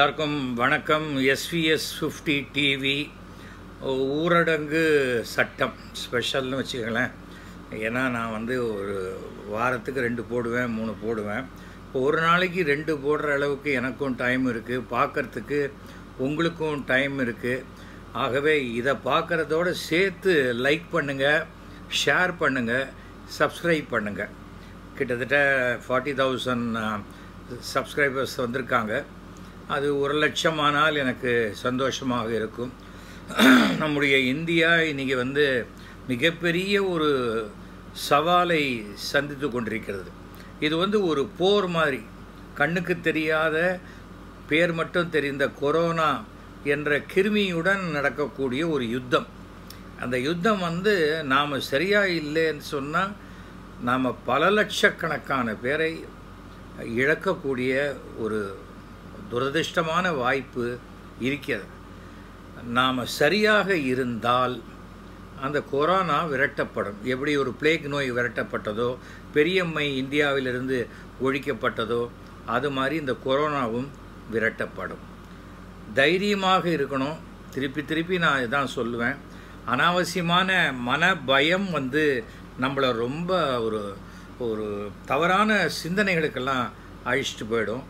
எல்லாருக்கும் வணக்கம். SVS 50 TV ஊரடங்கு சட்டம் ஸ்பெஷல்னு வச்சுக்கங்களேன். ஏன்னா நான் ஒரு வாரத்துக்கு 2 போடுவேன், 3 போடுவேன். ஒரு நாளைக்கு 2 போடுற அளவுக்கு எனக்கும் டைம் இருக்குது, பார்க்குறதுக்கு உங்களுக்கும் டைம் இருக்குது. ஆகவே இதை பார்க்குறதோடு சேர்த்து லைக் பண்ணுங்கள், ஷேர் பண்ணுங்கள், சப்ஸ்கிரைப் பண்ணுங்கள். கிட்டத்தட்ட 40,000 சப்ஸ்கிரைபர்ஸ் வந்திருக்காங்க. அது 1,00,000 ஆனால் எனக்கு சந்தோஷமாக இருக்கும். நம்முடைய இந்தியா இன்றைக்கி மிகப்பெரிய ஒரு சவாலை சந்தித்து கொண்டிருக்கிறது. இது ஒரு போர் மாதிரி. கண்ணுக்கு தெரியாத, பேர் மட்டும் தெரிந்த கொரோனா என்ற கிருமியுடன் நடக்கக்கூடிய ஒரு யுத்தம். அந்த யுத்தம் நாம் சரியாக இல்லைன்னு சொன்னால் நாம் பல லட்சக்கணக்கான பேரை இழக்கக்கூடிய ஒரு துரதிர்ஷ்டமான வாய்ப்பு இருக்கிறது. நாம் சரியாக இருந்தால் அந்த கொரோனா விரட்டப்படும். எப்படி ஒரு பிளேக் நோய் விரட்டப்பட்டதோ, பெரியம்மை இந்தியாவிலிருந்து ஒழிக்கப்பட்டதோ, அது மாதிரி இந்த கொரோனாவும் விரட்டப்படும். தைரியமாக இருக்கணும். திருப்பி நான் இதான் சொல்லுவேன். அனாவசியமான மன பயம் நம்மளை ரொம்ப ஒரு தவறான சிந்தனைகளுக்கெல்லாம் அழிச்சிட்டு போயிடும்.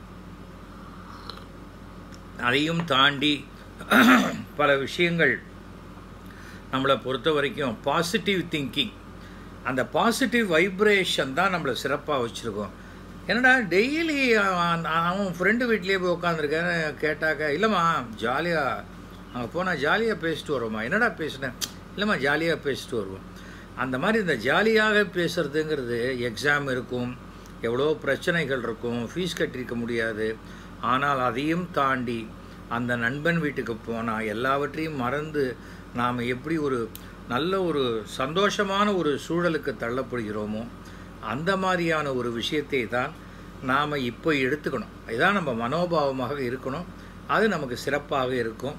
அதையும் தாண்டி பல விஷயங்கள் நம்மளை பொறுத்த வரைக்கும் பாசிட்டிவ் திங்கிங், அந்த பாசிட்டிவ் வைப்ரேஷன் தான் நம்மளை சிறப்பாக வச்சுருக்கோம். என்னடா டெய்லி அவன் ஃப்ரெண்டு வீட்லேயே போய் உட்காந்துருக்கேன்னு கேட்டாக்க, இல்லைம்மா ஜாலியாக அங்கே போனால் ஜாலியாக பேசிட்டு வருவோம்மா. என்னடா பேசினேன்? இல்லைம்மா ஜாலியாக பேசிட்டு வருவோம். அந்த மாதிரி இந்த ஜாலியாக பேசுகிறதுங்கிறது, எக்ஸாம் இருக்கும், எவ்வளோ பிரச்சனைகள் இருக்கும், ஃபீஸ் கட்டிருக்க முடியாது. ஆனால் அதையும் தாண்டி அந்த நண்பன் வீட்டுக்கு போனால் எல்லாவற்றையும் மறந்து நாம் எப்படி ஒரு நல்ல ஒரு சந்தோஷமான ஒரு சூழலுக்கு தள்ளப்படுகிறோமோ, அந்த மாதிரியான ஒரு விஷயத்தை தான் நாம் இப்போ எடுத்துக்கணும். இதுதான் நம்ம மனோபாவமாக இருக்கணும். அது நமக்கு சிறப்பாக இருக்கும்.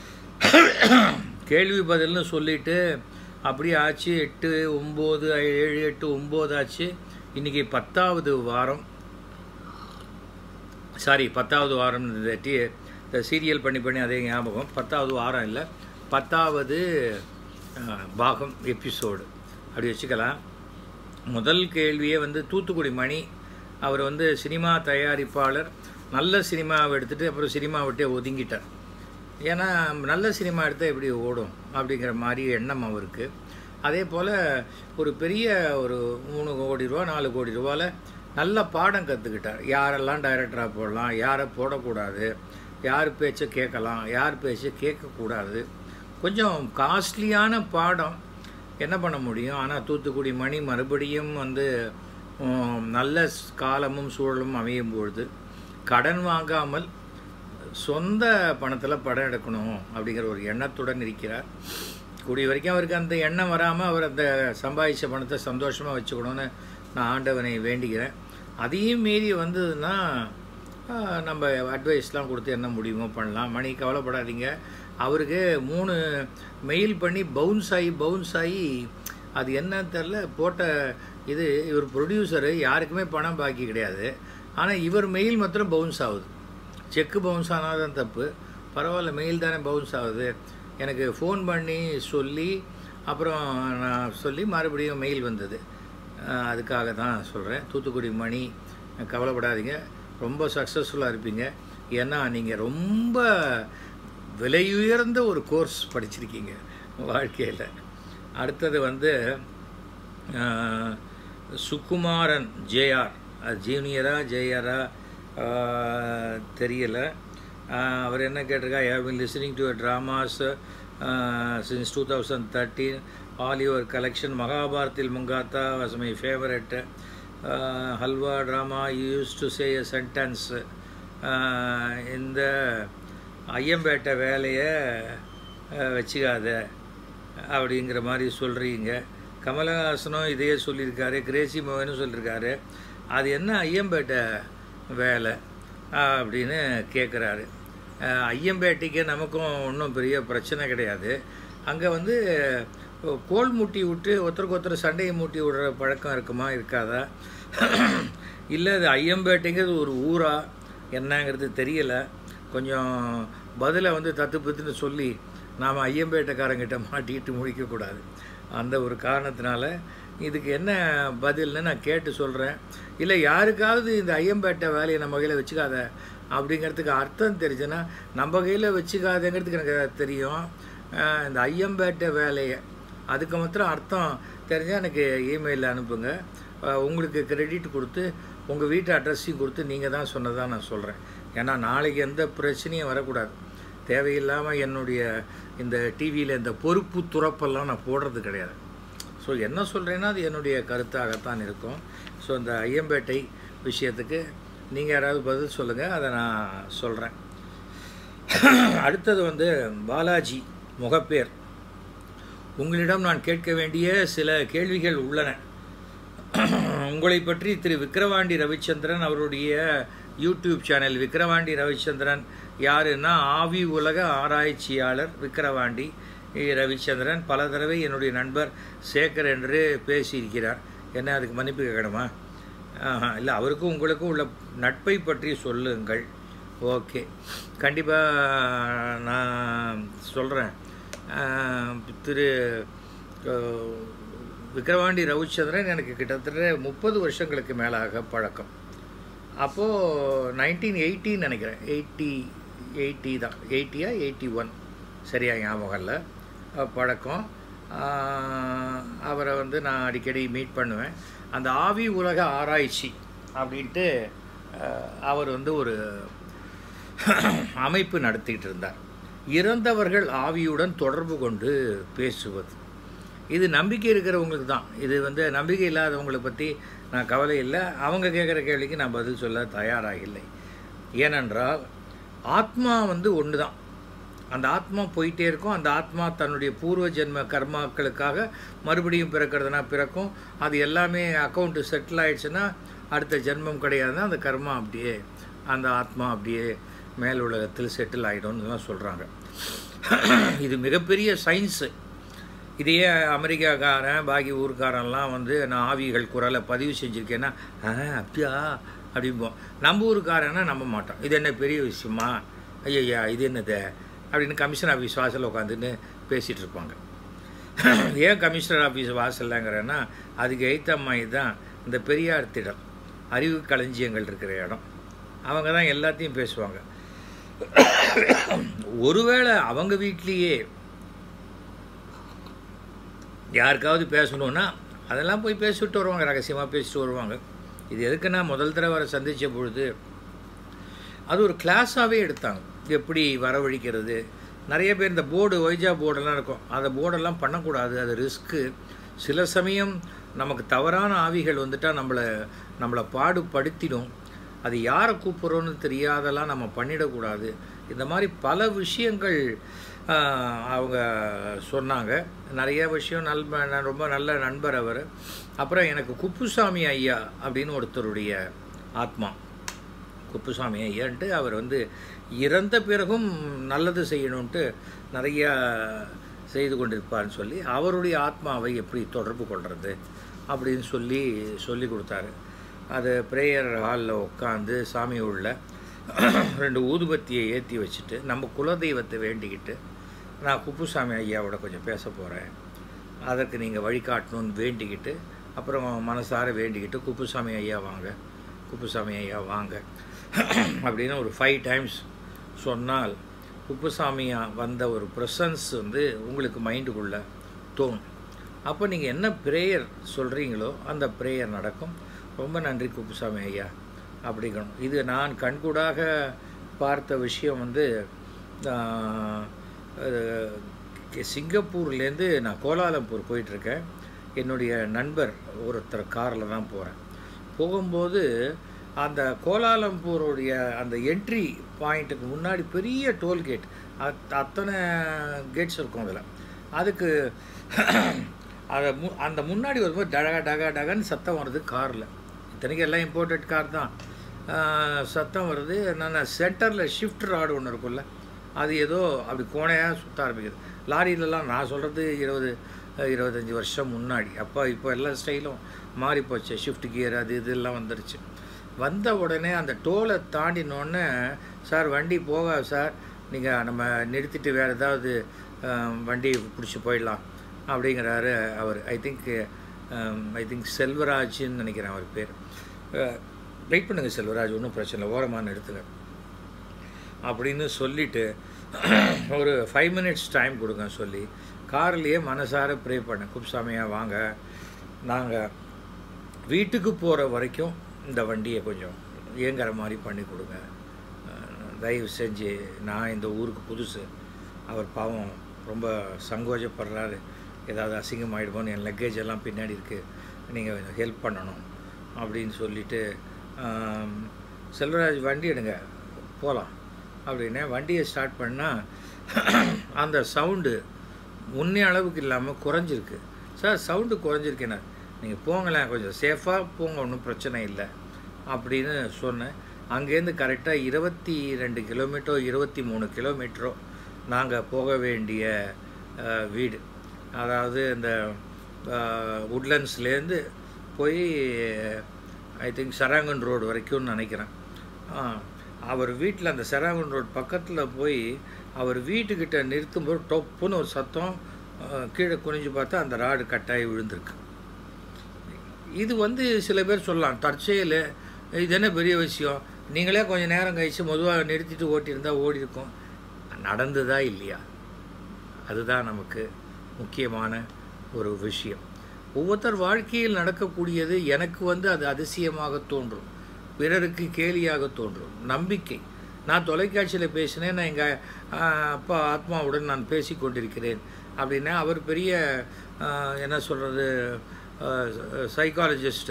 கேள்வி பதில்னு சொல்லிவிட்டு அப்படியே ஆச்சு. 8, 9, 7, 8, 9 ஆச்சு. இன்றைக்கி 10வது வாரம். 10வது வாரம். இந்த சீரியல் பண்ணி அதே ஞாபகம். 10வது வாரம் இல்லை, 10வது பாகம் எபிசோடு அப்படி வச்சுக்கலாம். முதல் கேள்வியே தூத்துக்குடி மணி. அவர் சினிமா தயாரிப்பாளர். நல்ல சினிமாவை எடுத்துகிட்டு அப்புறம் சினிமா விட்டே ஒதுங்கிட்டார். ஏன்னா நல்ல சினிமா எடுத்தால் எப்படி ஓடும் அப்படிங்கிற மாதிரி எண்ணம் அவருக்கு. அதே போல் ஒரு பெரிய ஒரு 3 கோடி ரூபா 4 கோடி ரூபாவில் நல்ல பாடம் கற்றுக்கிட்டார். யாரெல்லாம் டைரக்டராக போடலாம், யாரை போடக்கூடாது, யார் பேச்சை கேட்கலாம், யார் பேச்சை கேட்கக்கூடாது. கொஞ்சம் காஸ்ட்லியான பாடம். என்ன பண்ண முடியும்? ஆனால் தூத்துக்குடி மணி மறுபடியும் நல்ல காலமும் சூழலும் அமையும் பொழுது கடன் வாங்காமல் சொந்த பணத்தில் படம் எடுக்கணும் அப்படிங்கிற ஒரு எண்ணத்துடன் இருக்கிறார். கூடிய வரைக்கும் அவருக்கு அந்த எண்ணம் வராமல் அவர் அந்த சம்பாதிச்ச பணத்தை சந்தோஷமாக வச்சுக்கணும்னு நான் ஆண்டவனை வேண்டிக்கிறேன். அதையும் மீறி வந்ததுன்னா நம்ம அட்வைஸ்லாம் கொடுத்து என்ன முடியுமோ பண்ணலாம். மணி கவலைப்படாதீங்க. அவருக்கு 3 மெயில் பண்ணி பவுன்ஸ் ஆகி அது என்னன்னு தெரில போட்ட இது. இவர் ப்ரொடியூசரு, யாருக்குமே பணம் பாக்கி கிடையாது. ஆனால் இவர் மெயில் மாத்திரம் பவுன்ஸ் ஆகுது. செக்கு பவுன்ஸ் ஆனால் தான் தப்பு, பரவாயில்ல மெயில் தானே பவுன்ஸ் ஆகுது. எனக்கு ஃபோன் பண்ணி சொல்லி அப்புறம் நான் சொல்லி மறுபடியும் மெயில் வந்தது. அதுக்காக தான் சொல்கிறேன். தூத்துக்குடி மணி கவலைப்படாதீங்க, ரொம்ப சக்ஸஸ்ஃபுல்லாக இருப்பீங்க. ஏன்னா நீங்கள் ரொம்ப விலையுயர்ந்த ஒரு கோர்ஸ் படிச்சிருக்கீங்க வாழ்க்கையில். அடுத்தது சுகுமாரன் ஜேஆர், ஜூனியரா தெரியலை. அவர் என்ன கேட்டிருக்கா? I have been listening to your dramas since 2013. All your collection. மகாபாரத்தில் முங்காத்தா was my favourite. Halwa drama use to say a sentence. இந்த ஐயம்பேட்டை வேலையை வச்சுக்காத அப்படிங்கிற மாதிரி சொல்கிறீங்க. கமலஹாசனும் இதையே சொல்லியிருக்காரு, கிரேசி மோகனும் சொல்லியிருக்காரு. அது என்ன ஐயம்பேட்டை வேலை அப்படின்னு கேட்குறாரு. ஐயம்பேட்டைக்கு நமக்கும் ஒன்றும் பெரிய பிரச்சனை கிடையாது. அங்கே கோல் மூட்டி விட்டு ஒருத்தருக்கு சண்டையை மூட்டி விடுற பழக்கம் இருக்குமா, இருக்காதா? இல்லை அது ஐயம்பேட்டைங்கிறது ஒரு ஊரா என்னங்கிறது தெரியலை. கொஞ்சம் பதிலை வந்து தத்து பத்துன்னு சொல்லி நாம் ஐயம்பேட்டைக்காரங்கிட்ட மாட்டிக்கிட்டு முடிக்கக்கூடாது. அந்த ஒரு காரணத்தினால இதுக்கு என்ன பதில்னு நான் கேட்டு சொல்கிறேன். இல்லை யாருக்காவது இந்த ஐயம்பேட்டை வேலையை நம்ம கையில் வச்சுக்காத அப்படிங்கிறதுக்கு அர்த்தம் தெரிஞ்சுன்னா, நம்ம கையில் வச்சுக்காதங்கிறதுக்கு எனக்கு தெரியும். இந்த ஐயம்பேட்டை வேலையை அதுக்கு மாத்திரம் அர்த்தம் தெரிஞ்சால் எனக்கு இமெயிலில் அனுப்புங்க. உங்களுக்கு கிரெடிட் கொடுத்து உங்கள் வீட்டு அட்ரஸையும் கொடுத்து நீங்கள் தான் சொன்னதாக நான் சொல்கிறேன். ஏன்னா நாளைக்கு எந்த பிரச்சனையும் வரக்கூடாது. தேவையில்லாமல் என்னுடைய இந்த டிவியில் இந்த பொறுப்பு துறப்பெல்லாம் நான் போடுறது கிடையாது. ஸோ என்ன சொல்கிறேன்னா அது என்னுடைய கருத்தாகத்தான் இருக்கும். ஸோ இந்த ஐயம்பேட்டை விஷயத்துக்கு நீங்கள் யாராவது பதில் சொல்லுங்கள், அதை நான் சொல்கிறேன். அடுத்தது வந்து பாலாஜி முகப்பேர். உங்களிடம் நான் கேட்க வேண்டிய சில கேள்விகள் உள்ளன. உங்களை பற்றி திரு விக்கிரவாண்டி ரவிச்சந்திரன் அவருடைய யூடியூப் சேனல், விக்கிரவாண்டி ரவிச்சந்திரன் யாருன்னா ஆவி உலக ஆராய்ச்சியாளர் விக்கிரவாண்டி ரவிச்சந்திரன். பல தடவை என்னுடைய நண்பர் சேகர் என்று பேசியிருக்கிறார். என்ன அதுக்கு மன்னிப்பு கேட்கணுமா? இல்லை, அவருக்கும் உங்களுக்கும் உள்ள நட்பை பற்றி சொல்லுங்கள். ஓகே, கண்டிப்பாக நான் சொல்கிறேன். திரு விக்கிரவாண்டி ரவிச்சந்திரன் எனக்கு கிட்டத்தட்ட 30 வருஷங்களுக்கு மேலாக பழக்கம். அப்போது 1980 நினைக்கிறேன், 80 தான், 80 81 சரியாக ஞாபகம் இல்லை பழக்கம். அவரை வந்து நான் அடிக்கடி மீட் பண்ணுவேன். அந்த ஆவி உலக ஆராய்ச்சி அப்படின்ட்டு அவர் வந்து ஒரு அமைப்பு நடத்திட்டு இருந்தார். இறந்தவர்கள் ஆவியுடன் தொடர்பு கொண்டு பேசுவது. இது நம்பிக்கை இருக்கிறவங்களுக்கு தான். இது வந்து நம்பிக்கை இல்லாதவங்களை பற்றி நான் கவலை இல்லை. அவங்க கேட்குற கேள்விக்கு நான் பதில் சொல்ல தயாராக இல்லை. ஏனென்றால் ஆத்மா வந்து ஒன்று தான். அந்த ஆத்மா போயிட்டே இருக்கும். அந்த ஆத்மா தன்னுடைய பூர்வ ஜென்ம கர்மாக்களுக்காக மறுபடியும் பிறக்கிறதுனா பிறக்கும். அது எல்லாமே அக்கௌண்ட்டு செட்டில் ஆகிடுச்சுன்னா அடுத்த ஜென்மம் கிடையாதுன்னா அந்த கர்மா அப்படியே, அந்த ஆத்மா அப்படியே மேல் உலகத்தில் செட்டில் ஆகிடும்னு தான் சொல்கிறாங்க. இது மிகப்பெரிய சயின்ஸு. இதையே அமெரிக்காக்காரன் பாக்கி ஊருக்காரன்லாம் வந்து நான் ஆவிகள் குரலை பதிவு செஞ்சுருக்கேன்னா அப்படியா அப்படிம்போம். நம்ம ஊருக்காரன்னா நம்ப மாட்டோம். இது என்ன பெரிய விஷயமா, ஐயா இது என்னது அப்படின்னு கமிஷனர் ஆஃபீஸ் வாசலில் உட்காந்துன்னு பேசிகிட்டு இருப்பாங்க. ஏன் கமிஷனர் ஆஃபீஸ் வாசல்லங்கிறேன்னா அதுக்கு எய்த்தம்மாயி தான் இந்த பெரியார் திடல், அறிவு களஞ்சியங்கள் இருக்கிற இடம். அவங்க தான் எல்லாத்தையும் பேசுவாங்க. ஒருவேளை அவங்க வீட்லேயே யாருக்காவது பேசணுன்னா அதெல்லாம் போய் பேசிவிட்டு வருவாங்க, ரகசியமாக பேசிட்டு வருவாங்க. இது எதுக்குன்னா முதல் தடவை வர சந்தித்த பொழுது அது ஒரு கிளாஸாகவே எடுத்தாங்க, எப்படி வரவழிக்கிறது. நிறைய பேர் இந்த போர்டு ஒய்ஜா போர்டெல்லாம் இருக்கும், அந்த போர்டெல்லாம் பண்ணக்கூடாது, அது ரிஸ்க்கு. சில சமயம் நமக்கு தவறான ஆவிகள் வந்துட்டால் நம்மளை பாடுபடுத்திடும். அது யாரை கூப்பிட்றோன்னு தெரியாதெல்லாம் நம்ம பண்ணிடக்கூடாது. இந்த மாதிரி பல விஷயங்கள் அவங்க சொன்னாங்க. நிறைய விஷயம் ரொம்ப நல்ல நண்பர் அவர். அப்புறம் எனக்கு குப்புசாமி ஐயா அப்படின்னு ஒருத்தருடைய ஆத்மா, குப்புசாமி ஐயான்ட்டு அவர் வந்து இறந்த பிறகும் நல்லது செய்யணுன்ட்டு நிறையா செய்து கொண்டிருப்பார்னு சொல்லி அவருடைய ஆத்மாவை எப்படி தொடர்பு கொள்வது அப்படின்னு சொல்லி கொடுத்தாரு. அது ப்ரேயர் ஹாலில் உட்காந்து சாமி உள்ள 2 ஊதுபத்தியை ஏற்றி வச்சுட்டு நம்ம குலதெய்வத்தை வேண்டிக்கிட்டு நான் குப்புசாமி ஐயாவோட கொஞ்சம் பேச போகிறேன், அதற்கு நீங்கள் வழிகாட்டணும்னு வேண்டிக்கிட்டு அப்புறம் மனசார வேண்டிக்கிட்டு குப்புசாமி ஐயா வாங்க, குப்புசாமி ஐயா வாங்க அப்படின்னு ஒரு 5 டைம்ஸ் சொன்னால் குப்புசாமியா வந்த ஒரு ப்ரெசன்ஸ் வந்து உங்களுக்கு மைண்டுக்குள்ளே தோணும். அப்போ நீங்கள் என்ன ப்ரேயர் சொல்கிறீங்களோ அந்த ப்ரேயர் நடக்கும். ரொம்ப நன்றி குப்புசாமி ஐயா அப்படிங்கணும். இது நான் கண்கூடாக பார்த்த விஷயம் வந்து சிங்கப்பூர்லேருந்து நான் கோலாலம்பூர் போயிட்டுருக்கேன். என்னுடைய நண்பர் ஒருத்தர் காரில் தான் போகிறேன். போகும்போது அந்த கோலாலம்பூருடைய அந்த என்ட்ரி பாயிண்ட்டுக்கு முன்னாடி பெரிய டோல்கேட், அத்தனை கேட்ஸ் இருக்கும் அதில். அதுக்கு அந்த முன்னாடி வரும்போது டகன்னு சத்தம் வருது காரில். இத்தனைக்கு எல்லாம் இம்போர்ட்டட் கார் தான். சத்தம் வருது. நான் சென்டரில் ஷிஃப்ட் ராடு ஒன்று இருக்குல்ல, அது ஏதோ அப்படி கோணையாக சுற்ற ஆரம்பிக்குது. லாரியிலலாம் நான் சொல்கிறது 20-25 வருஷம் முன்னாடி. இப்போ எல்லா ஸ்டைலும் மாறிப்போச்சு, ஷிஃப்ட் கியர் அது இதெல்லாம் வந்துருச்சு. வந்த உடனே அந்த டோலை தாண்டினோடனே சார் வண்டி போகாது சார், நீங்கள் நம்ம நிறுத்திட்டு வேறு ஏதாவது வண்டி பிடிச்சி போயிடலாம் அப்படிங்கிறாரு அவர். ஐ திங்க் செல்வராஜ்னு நினைக்கிறேன் அவர் பேர். வெயிட் பண்ணுங்கள் செல்வராஜ், ஒன்றும் பிரச்சனை இல்லை, ஓரமான இடத்துல அப்படின்னு சொல்லிவிட்டு ஒரு 5 minutes டைம் கொடுங்க சொல்லி கார்லேயே மனசார ப்ரே பண்ணேன். குப்சாமியா வாங்க, நாங்கள் வீட்டுக்கு போகிற வரைக்கும் இந்த வண்டியை கொஞ்சம் இயங்குற மாதிரி பண்ணி கொடுங்க, தயவு செஞ்சு. நான் இந்த ஊருக்கு புதுசு, அவர் பாவம் ரொம்ப சங்கோஜப்படுறாரு, ஏதாவது அசிங்கமாகிடுமோன்னு, என் லக்கேஜ் எல்லாம் பின்னாடி இருக்குது, நீங்கள் ஹெல்ப் பண்ணணும் அப்படின்னு சொல்லிவிட்டு, செல்வராஜ் வண்டி எடுங்க போகலாம் அப்படின்னே. வண்டியை ஸ்டார்ட் பண்ணால் அந்த சவுண்டு முன்னே அளவுக்கு இல்லாமல் குறைஞ்சிருக்கு. சார் சவுண்டு குறைஞ்சிருக்கேண்ணா, நீங்கள் போங்களேன், கொஞ்சம் சேஃபாக போங்க, ஒன்றும் பிரச்சனை இல்லை அப்படின்னு சொன்னேன். அங்கேருந்து கரெக்டாக 22 கிலோமீட்டரோ 23 கிலோமீட்டரோ நாங்கள் போக வேண்டிய வீடு, அதாவது இந்த உட்லண்ட்ஸ்லேருந்து போய் ஐ திங்க் சராங்கன் ரோடு வரைக்கும்னு நினைக்கிறேன். அவர் வீட்டில் அந்த சராங்கன் ரோடு பக்கத்தில் போய் அவர் வீட்டுக்கிட்ட நிறுத்தும்போது டொப்புன்னு ஒரு சத்தம், கீழே குனிஞ்சு பார்த்தா அந்த ராடு கட்டாயி விழுந்திருக்கு. இது சில பேர் சொல்லலாம் தற்செயல், இது என்ன பெரிய விஷயம், நீங்களே கொஞ்சம் நேரம் கழித்து மெதுவாக நிறுத்திட்டு ஓட்டியிருந்தால் ஓடி இருக்கும். நடந்ததா இல்லையா, அதுதான் நமக்கு முக்கியமான ஒரு விஷயம். ஒவ்வொருத்தர் வாழ்க்கையில் நடக்கக்கூடியது எனக்கு அது அதிசயமாக தோன்றும், பிறருக்கு கேலியாக தோன்றும். நம்பிக்கை, நான் தொலைக்காட்சியில் பேசினேன், நான் எங்கள் அப்பா ஆத்மாவுடன் நான் பேசி கொண்டிருக்கிறேன் அப்படின்னா, அவர் பெரிய என்ன சொல்கிறது சைக்காலஜிஸ்ட்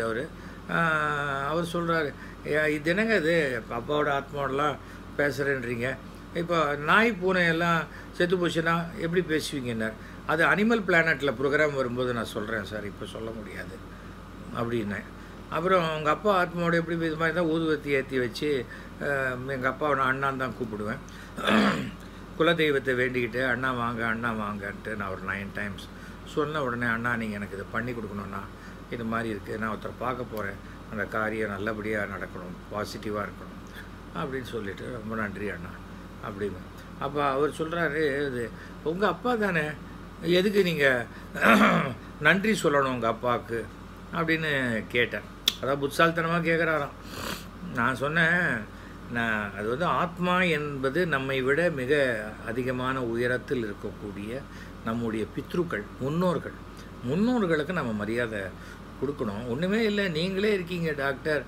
அவர் சொல்கிறாரு, இது என்னங்க இது அப்பாவோட ஆத்மாவோடலாம் பேசுகிறேன்றீங்க, இப்போ நாய் பூனையெல்லாம் செத்து போச்சுன்னா எப்படி பேசுவீங்கன்னார். அது அனிமல் பிளானட்டில் ப்ரோக்ராம் வரும்போது நான் சொல்கிறேன் சார், இப்போ சொல்ல முடியாது அப்படின்னேன். அப்புறம் உங்கள் அப்பா ஆத்மாவோட எப்படி இது மாதிரி தான் ஊதுவத்தி ஏற்றி வச்சு எங்கள் அப்பாவை நான் அண்ணான் தான் கூப்பிடுவேன். குலதெய்வத்தை வேண்டிக்கிட்டு அண்ணா வாங்க அண்ணா வாங்கன்ட்டு நான் ஒரு 9 times சொன்ன உடனே, அண்ணா நீங்கள் எனக்கு இதை பண்ணி கொடுக்கணுண்ணா, இது மாதிரி இருக்குது, நான் ஒருத்தரை பார்க்க போகிறேன், அந்த காரியம் நல்லபடியாக நடக்கணும், பாசிட்டிவாக இருக்கணும் அப்படின்னு சொல்லிவிட்டு, ரொம்ப நன்றி அண்ணா அப்படின்னு. அப்போ அவர் சொல்கிறாரு, இது உங்கள் அப்பா தானே, எதுக்கு நீங்கள் நன்றி சொல்லணும் உங்கள் அப்பாவுக்கு அப்படின்னு கேட்டேன். அதான் புத்தால்தனமாக கேட்குறாராம். நான் சொன்னேன், அது ஆத்மா என்பது நம்மை விட மிக அதிகமான உயரத்தில் இருக்கக்கூடிய நம்முடைய பித்ருக்கள், முன்னோர்களுக்கு நம்ம மரியாதை கொடுக்கணும். ஒன்றுமே இல்லை, நீங்களே இருக்கீங்க டாக்டர்,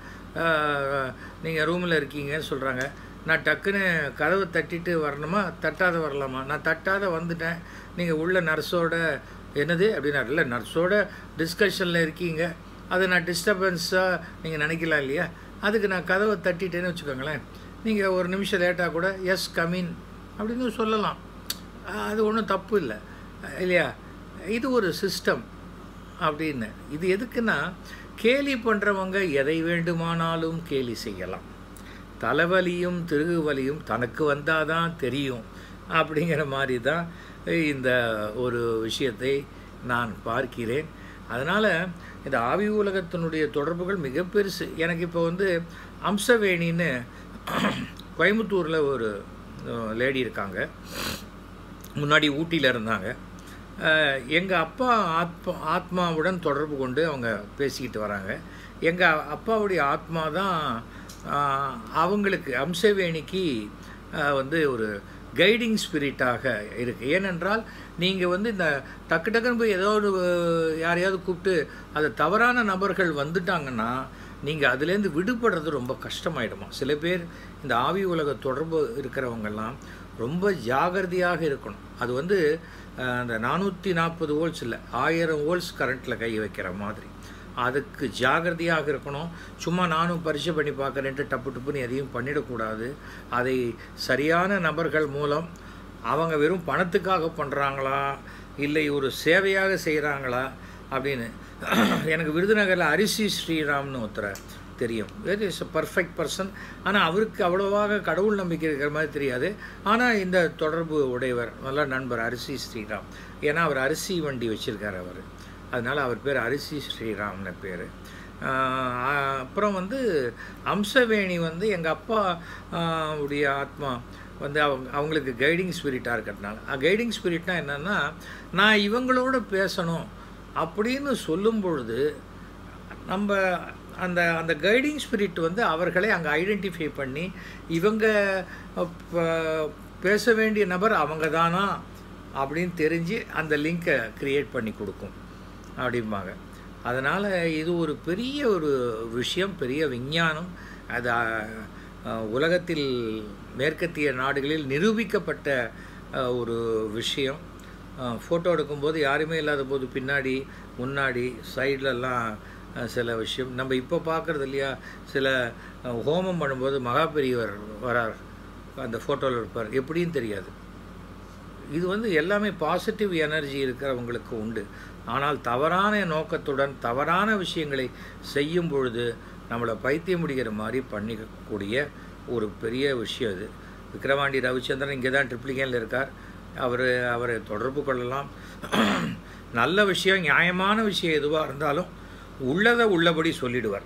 நீங்கள் ரூமில் இருக்கீங்கன்னு சொல்கிறாங்க, நான் டக்குன்னு கதவை தட்டிட்டு வரணுமா தட்டாத வரலாமா? நான் தட்டாத வந்துட்டேன், நீங்கள் உள்ள நர்ஸோட என்னது அப்படின்னா, இல்லை நர்ஸோட டிஸ்கஷனில் இருக்கீங்க, அதை நான் டிஸ்டர்பன்ஸாக நீங்கள் நினைக்கலாம் இல்லையா, அதுக்கு நான் கதவை தட்டிட்டேன்னு வச்சுக்கோங்களேன், நீங்கள் ஒரு நிமிஷம் லேட்டாக கூட எஸ் கமின் அப்படின்னு சொல்லலாம், அது ஒன்றும் தப்பு இல்லை இல்லையா. இது ஒரு சிஸ்டம் அப்படின்னு. இது எதுக்குன்னா, கேலி பண்ணுறவங்க எதை வேண்டுமானாலும் கேலி செய்யலாம், தலைவலியும் திருகுவலியும் தனக்கு வந்தால் தான் தெரியும் அப்படிங்கிற மாதிரி தான் இந்த ஒரு விஷயத்தை நான் பார்க்கிறேன். அதனால் இந்த ஆவி உலகத்தினுடைய தொடர்புகள் மிக பெருசு. எனக்கு இப்போ அம்சவேணின்னு கோயம்புத்தூரில் ஒரு லேடி இருக்காங்க, முன்னாடி ஊட்டியில் இருந்தாங்க. எங்கள் அப்பா ஆத்மாவுடன் தொடர்பு கொண்டு அவங்க பேசிக்கிட்டு வராங்க. எங்கள் அப்பாவுடைய ஆத்மா தான் அவங்களுக்கு அம்சவேணிக்கு ஒரு கைடிங் ஸ்பிரிட்டாக இருக்குது. ஏனென்றால் நீங்கள் இந்த டக்குன்னு போய் ஏதோ ஒரு யாரையாவது கூப்பிட்டு அது தவறான நபர்கள் வந்துட்டாங்கன்னா நீங்கள் அதுலேருந்து விடுபடுறது ரொம்ப கஷ்டமாயிடுமா. சில பேர் இந்த ஆவி உலக தொடர்பு இருக்கிறவங்கெல்லாம் ரொம்ப ஜாகிரதையாக இருக்கணும். அது அந்த 440 வோல்ட்ஸ் இல்லை, 1000 வோல்ட்ஸ் கரண்ட்டில் கை வைக்கிற மாதிரி, அதுக்கு ஜாகிரதையாக இருக்கணும். சும்மா நானும் பரிசு பண்ணி பார்க்குறேன்ட்டு டப்பு டப்புன்னு எதையும் பண்ணிடக்கூடாது. அதை சரியான நபர்கள் மூலம் அவங்க வெறும் பணத்துக்காக பண்ணுறாங்களா இல்லை ஒரு சேவையாக செய்கிறாங்களா அப்படின்னு. எனக்கு விருதுநகரில் அரிசி ஸ்ரீராம்னு ஒருத்தரை தெரியும், very is a perfect person. ஆனால் அவருக்கு அவ்வளோவாக கடவுள் நம்பிக்கை இருக்கிற மாதிரி தெரியாது. ஆனால் இந்த தொடர்பு உடையவர், நல்ல நண்பர் அரிசி ஸ்ரீராம். ஏன்னா அவர் அரிசி வண்டி வச்சுருக்கார் அவர், அதனால் அவர் பேர் அரிசி ஸ்ரீராம்னு பேர். அப்புறம் வந்து அம்சவேணி வந்து எங்கள் அப்பா உடைய ஆத்மா வந்து அவங்களுக்கு கைடிங் ஸ்பிரிட்டாக இருக்கிறதுனால, கைடிங் ஸ்பிரிட்னால் என்னென்னா, நான் இவங்களோட பேசணும் அப்படின்னு சொல்லும் பொழுது நம்ம அந்த அந்த கைடிங் ஸ்பிரிட் வந்து அவர்களை அங்கே ஐடென்டிஃபை பண்ணி இவங்க பேச வேண்டிய நபர் அவங்க தானா அப்படின்னு தெரிஞ்சு அந்த லிங்கை க்ரியேட் பண்ணி கொடுக்கும் அப்படிம்பாங்க. அதனால் இது ஒரு பெரிய ஒரு விஷயம், பெரிய விஞ்ஞானம். அது உலகத்தில் மேற்கத்திய நாடுகளில் நிரூபிக்கப்பட்ட ஒரு விஷயம். ஃபோட்டோ எடுக்கும்போது யாருமே இல்லாத போது பின்னாடி முன்னாடி சைட்லலாம் சில விஷயம் நம்ம இப்போ பார்க்குறது இல்லையா. சில ஹோமம் பண்ணும்போது மகாபெரியவர் வரார், அந்த ஃபோட்டோவில் இருப்பார், எப்படின்னு தெரியாது. இது வந்து எல்லாமே பாசிட்டிவ் எனர்ஜி இருக்கிறவங்களுக்கு உண்டு. ஆனால் தவறான நோக்கத்துடன் தவறான விஷயங்களை செய்யும் பொழுது நம்மளை பைத்தியம் முடிகிற மாதிரி பண்ணிக்கக்கூடிய ஒரு பெரிய விஷயம் இது. விக்கிரவாண்டி ரவிச்சந்திரன் இங்கே தான் ட்ரிப்ளிகேனில் இருக்கார். அவரை தொடர்பு கொள்ளலாம். நல்ல விஷயம், நியாயமான விஷயம் எதுவாக இருந்தாலும் உள்ளதை உள்ளபடி சொல்லிடுவார்.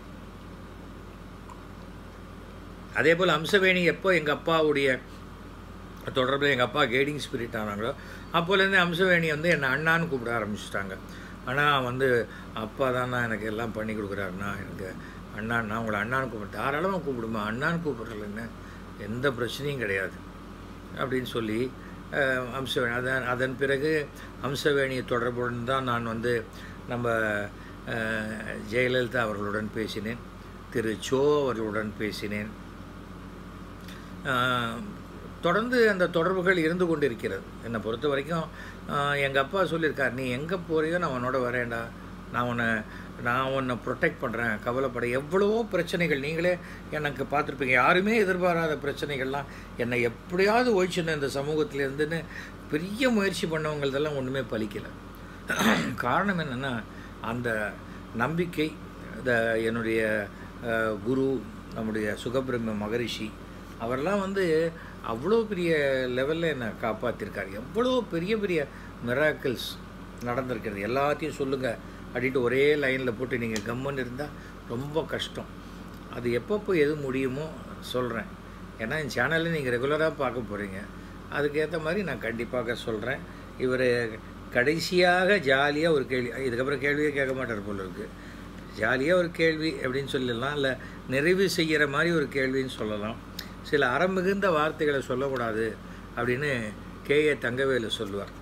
அதே போல் அம்சவேணி எப்போ எங்கள் அப்பாவுடைய தொடர்பில் எங்கள் அப்பா கைடிங் ஸ்பிரிட் ஆனாங்களோ அப்போலேருந்து அம்சவேணி வந்து என்னை அண்ணான்னு கூப்பிட ஆரம்பிச்சிட்டாங்க. ஆனால் வந்து அப்பா தானா எனக்கு எல்லாம் பண்ணி கொடுக்குறாருண்ணா, எனக்கு அண்ணான், நான் உங்களை அண்ணான்னு கூப்பிட்டு தாராளமாக கூப்பிடுமா, அண்ணான்னு கூப்பிட்றலன்னு எந்த பிரச்சனையும் கிடையாது அப்படின்னு சொல்லி அம்சவேணி அதன் பிறகு அம்சவேணியை தொடர்புடன் தான் நான் வந்து நம்ம ஜெயலலிதா அவர்களுடன் பேசினேன், திரு சோ அவர்களுடன் பேசினேன். தொடர்ந்து அந்த தொடர்புகள் இருந்து கொண்டு இருக்கிறது. என்னை பொறுத்த வரைக்கும் எங்கள் அப்பா சொல்லியிருக்கார், நீ எங்கே போறியோ நான் உன்னோட வரேன்டா, நான் உன்னை ப்ரொடெக்ட் பண்ணுறேன், கவலைப்பட. எவ்வளவோ பிரச்சனைகள் நீங்களே எனக்கு பார்த்துருப்பீங்க, யாருமே எதிர்பாராத பிரச்சனைகள்லாம் என்னை எப்படியாவது ஒழிச்சுன்னு இந்த சமூகத்திலேருந்துன்னு பெரிய முயற்சி பண்ணவங்களதெல்லாம் ஒன்றுமே பலிக்கலை. காரணம் என்னென்னா அந்த நம்பிக்கை. என்னுடைய குரு நம்முடைய சுகபிரம்ம மகரிஷி அவரெல்லாம் வந்து அவ்வளோ பெரிய லெவலில் என்னை காப்பாற்றிருக்கார். எவ்வளோ பெரிய பெரிய மிராக்கிள்ஸ் நடந்திருக்கிறது. எல்லாத்தையும் சொல்லுங்கள் அப்படின்ட்டு ஒரே லைனில் போட்டு நீங்கள் கம்முன்னு இருந்தால் ரொம்ப கஷ்டம். அது எப்பப்போ எது முடியுமோ சொல்கிறேன். ஏன்னா என் சேனலில் நீங்கள் ரெகுலராக பார்க்க போகிறீங்க, அதுக்கேற்ற மாதிரி நான் கண்டிப்பாக சொல்கிறேன். இவர் கடைசியாக ஜாலியாக ஒரு கேள்வி, இதுக்கப்புறம் கேள்வியே கேட்க மாட்டார் போல இருக்குது, ஜாலியாக ஒரு கேள்வி அப்படின்னு சொல்லலாம், இல்லை நிறைவு செய்கிற மாதிரி ஒரு கேள்வின்னு சொல்லலாம். சில அறம் மிகுந்த வார்த்தைகளை சொல்லக்கூடாது அப்படின்னு கேஏ தங்கவேலு சொல்லுவார்.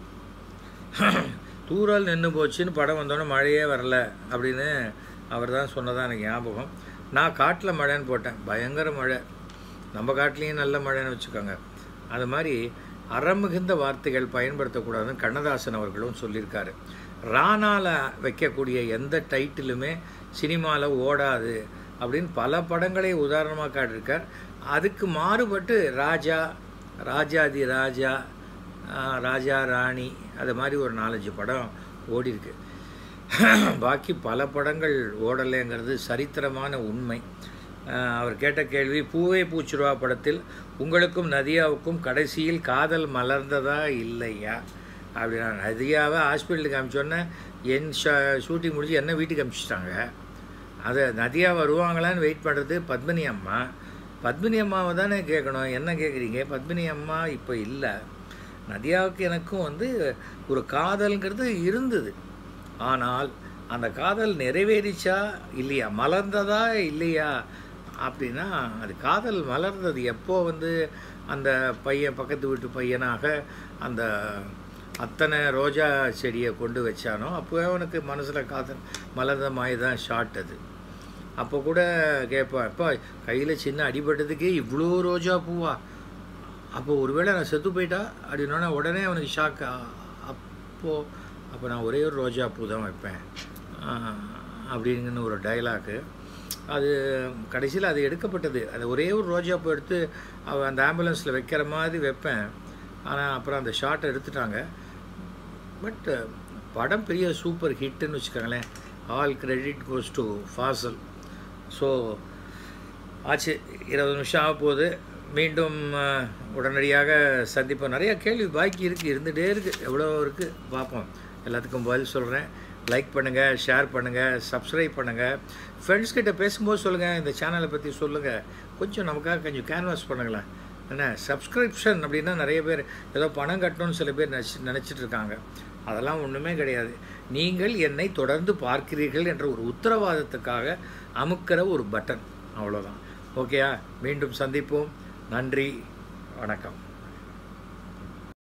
தூறல் நின்று போச்சுன்னு படம் வந்தோடனே மழையே வரல அப்படின்னு அவர் தான் சொன்னதான் எனக்கு ஞாபகம். நான் காட்டில் மழைன்னு போட்டேன், பயங்கர மழை. நம்ம காட்டிலையும் நல்ல மழைன்னு வச்சுக்கோங்க. அது மாதிரி அறம் மிகுந்த வார்த்தைகள் பயன்படுத்தக்கூடாதுன்னு கண்ணதாசன் அவர்களும் சொல்லியிருக்காரு. ராணாவில் வைக்கக்கூடிய எந்த டைட்டிலுமே சினிமாவில் ஓடாது அப்படின்னு பல படங்களை உதாரணமாக காட்டியிருக்கார். அதுக்கு மாறுபட்டு ராஜா, ராஜாதி ராஜா, ராஜா ராணி, அது மாதிரி ஒரு 4-5 படம் ஓடிருக்கு. பாக்கி பல படங்கள் ஓடலைங்கிறது சரித்திரமான உண்மை. அவர் கேட்ட கேள்வி, பூவே பூச்சிருவா படத்தில் உங்களுக்கும் நதியாவுக்கும் கடைசியில் காதல் மலர்ந்ததா இல்லையா அப்படின்னா, நதியாவை ஹாஸ்பிட்டலுக்கு அனுப்பிச்சோன்னே என் ஷூட்டிங் முடிஞ்சு என்ன வீட்டுக்கு அனுப்பிச்சிட்டாங்க. அதை நதியா வருவாங்களான்னு வெயிட் பண்ணுறது பத்மினி அம்மா. பத்மினி அம்மாவை தானே கேட்கணும், என்ன கேட்குறீங்க? பத்மினி அம்மா இப்போ இல்லை. நதியாவுக்கு எனக்கும் வந்து ஒரு காதல்ங்கிறது இருந்தது. ஆனால் அந்த காதல் நிறைவேறிச்சா இல்லையா, மலர்ந்ததா இல்லையா அப்படின்னா, அது காதல் மலர்ந்தது எப்போ வந்து அந்த பையன் பக்கத்து வீட்டு பையனாக அந்த அத்தனை ரோஜா செடியை கொண்டு வச்சானோ அப்போவே அவனுக்கு மனசில் காதல் மலர்ந்த மாதிரி தான் ஷார்ட் அது. அப்போ கூட கேட்பான், அப்பா கையில் சின்ன அடிபட்டதுக்கே இவ்வளோ ரோஜா பூவா, அப்போ ஒருவேளை நான் செத்து போயிட்டா அப்படின்னா உடனே அவனுக்கு ஷாக். அப்போ நான் ஒரே ஒரு ரோஜா பூ தான் வைப்பேன் அப்படிங்கன்னு ஒரு டைலாக்கு. அது கடைசியில் அது எடுக்கப்பட்டது. அது ஒரே ஒரு ரோஜா பூ எடுத்து அந்த ஆம்புலன்ஸில் வைக்கிற மாதிரி வைப்பேன். ஆனால் அப்புறம் அந்த ஷார்ட்டை எடுத்துட்டாங்க. பட் படம் பெரிய சூப்பர் ஹிட்டுன்னு வச்சுக்கோங்களேன். All credit goes to Fazil. So ஆச்சு, 20 நிமிஷம் ஆக போகுது. மீண்டும் உடனடியாக சந்திப்போம். நிறையா கேள்வி பாக்கி இருக்குது, இருந்துகிட்டே இருக்குது, எவ்வளோ இருக்குது பார்ப்போம். எல்லாத்துக்கும் பதில் சொல்கிறேன். லைக் பண்ணுங்கள், ஷேர் பண்ணுங்கள், சப்ஸ்கிரைப் பண்ணுங்கள். ஃப்ரெண்ட்ஸ்கிட்ட பேசும்போது சொல்லுங்கள், இந்த சேனலை பற்றி சொல்லுங்கள். கொஞ்சம் நமக்காக கொஞ்சம் கேன்வாஸ் பண்ணுங்களேன். என்ன சப்ஸ்கிரிப்ஷன் அப்படின்னா நிறைய பேர் ஏதோ பணம் கட்டணும்னு சில பேர் நினச்சிட்டு இருக்காங்க. அதெல்லாம் ஒன்றுமே கிடையாது. நீங்கள் என்னை தொடர்ந்து பார்க்கிறீர்கள் என்ற ஒரு உத்தரவாதத்துக்காக அமுக்கிற ஒரு பட்டன், அவ்வளோதான். ஓகேயா? மீண்டும் சந்திப்போம். நன்றி, வணக்கம்.